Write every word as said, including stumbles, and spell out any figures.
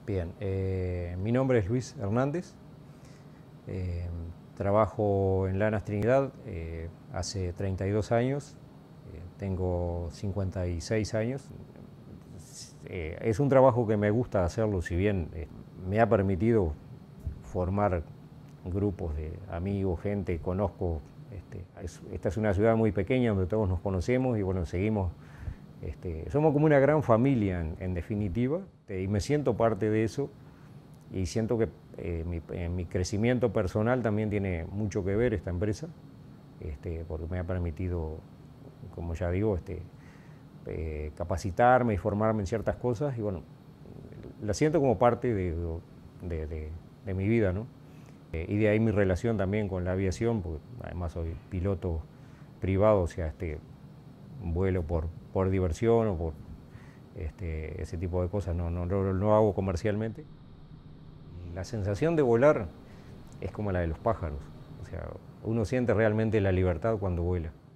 Bien, eh, mi nombre es Luis Hernández, eh, trabajo en Lanas Trinidad eh, hace treinta y dos años, eh, tengo cincuenta y seis años. Eh, es un trabajo que me gusta hacerlo, si bien eh, me ha permitido formar grupos de amigos, gente, conozco, este, es, esta es una ciudad muy pequeña donde todos nos conocemos y bueno, seguimos. Este, somos como una gran familia, en, en definitiva, y me siento parte de eso y siento que eh, mi, en mi crecimiento personal también tiene mucho que ver esta empresa, este, porque me ha permitido, como ya digo, este, eh, capacitarme y formarme en ciertas cosas y bueno, la siento como parte de, de, de, de mi vida, ¿no? Eh, y de ahí mi relación también con la aviación, porque además soy piloto privado, o sea, este, vuelo por, por diversión o por este, ese tipo de cosas, no, no, no, no hago comercialmente. La sensación de volar es como la de los pájaros, o sea, uno siente realmente la libertad cuando vuela.